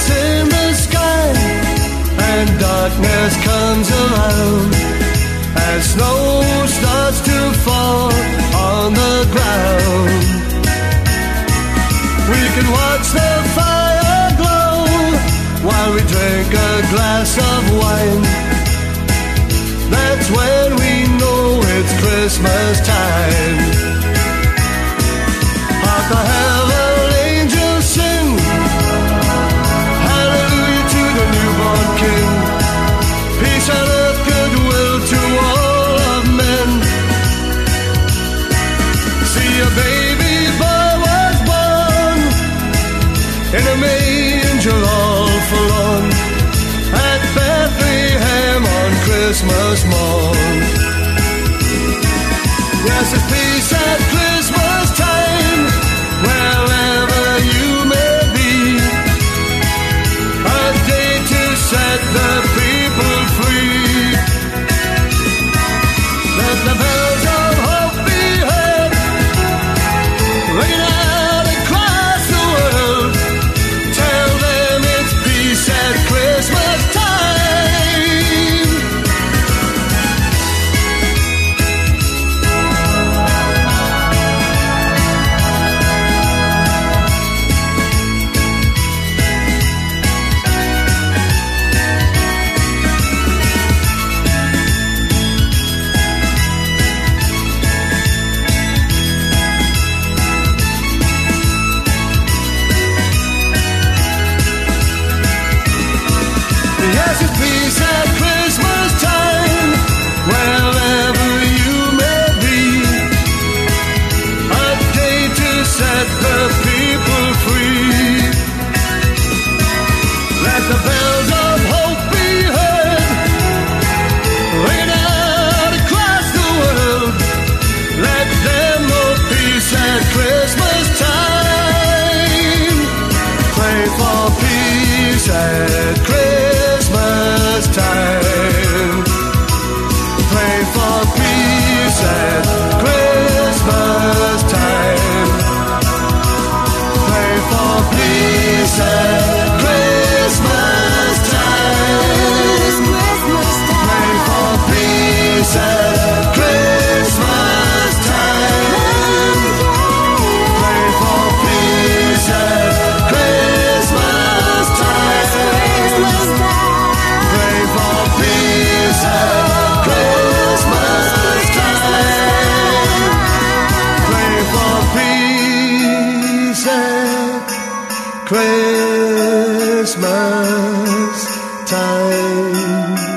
clouds in the sky, and darkness comes around as snow starts to fall on the ground. We can watch the fire glow while we drink a glass of wine. That's when we know it's Christmas time. Hark the herald angels sing, hallelujah to the newborn King. Peace on earth, goodwill to all of men. See, a baby boy was born in a manger all forlorn at Bethlehem on Christmas morn. Yes, it's peace at Christmas time, wherever you may be. A day to set the people free. Let the bells of hope be heard, ringing out across the world. Tell them it's peace at Christmas time. Yes, it's peace at Christmas time, wherever you may be. A day to set the people free. Let the bells of hope be heard, ringing out across the world. Let them know peace at Christmas time. Pray for peace at Christmas time. Pray for peace at Christmas time. Pray for peace at Christmas time. Pray for peace at Christmas time. Pray for peace at Christmas time. Pray for peace at Christmas time. Pray for peace at Christmas time.